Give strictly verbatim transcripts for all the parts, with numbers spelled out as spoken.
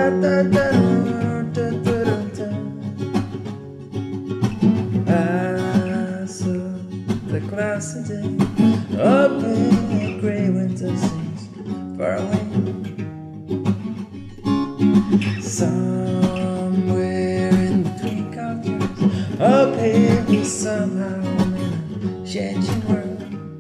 I saw the clouds today, up in a grey winter seems far away. Somewhere in between cultures, up here somehow in a changing world.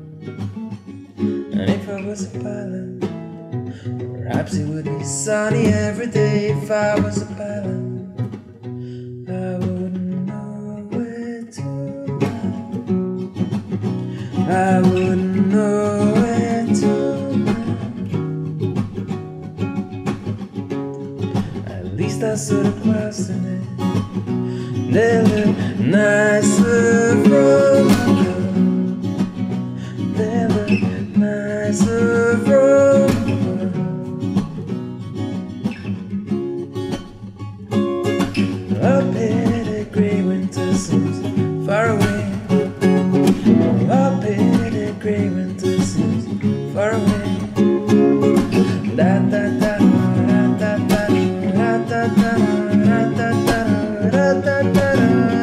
And if I was a pilot, perhaps it would be sunny every day. If I was a pilot, I wouldn't know where to land. I wouldn't know where to land. At least I saw the clouds today. They look nicer from above. They look nicer from above. Up in the grey winter seems far away. Up in the grey winter seems far away. Da da da da da da da da da da da da da da.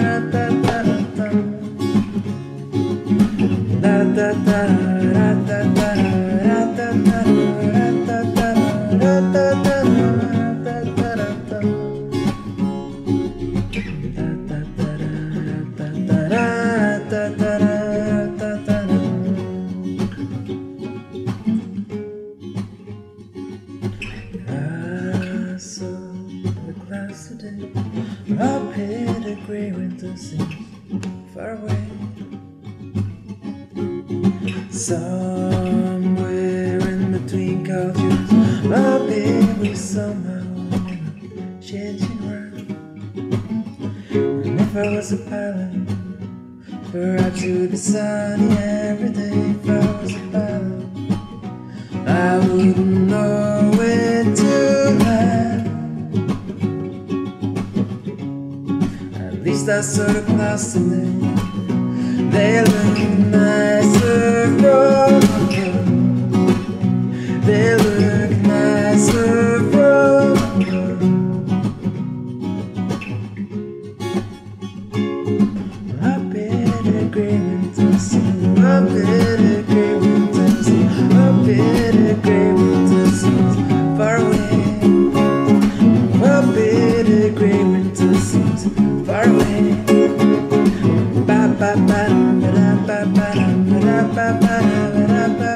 I saw the clouds today, up here the grey winter seems far away. Somewhere in between cultures, up here we somehow in a changing world. And if I was a pilot, perhaps it would be sunny every day. If I was a pilot, I wouldn't know where to land. At least I saw the clouds today. They look nicer from above. They look nicer from above. Up in the grey winter seems, up in the grey winter seems, up in the grey winter seems far away. Up in the grey winter seems far away. Ba ba ba ba ba ba ba ba ba ba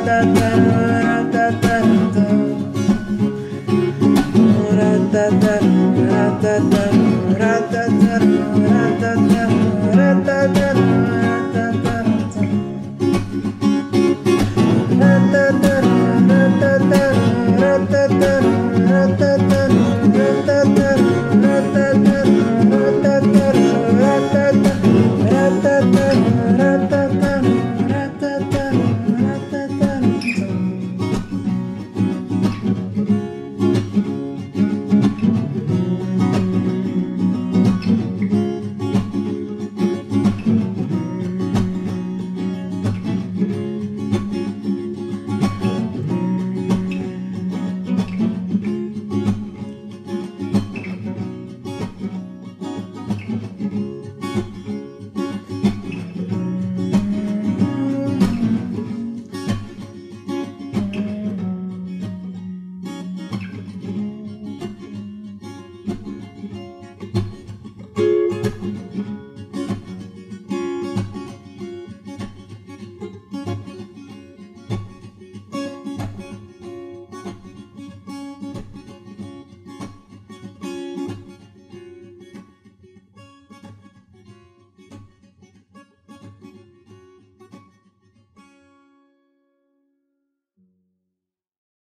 ba ba ba ba.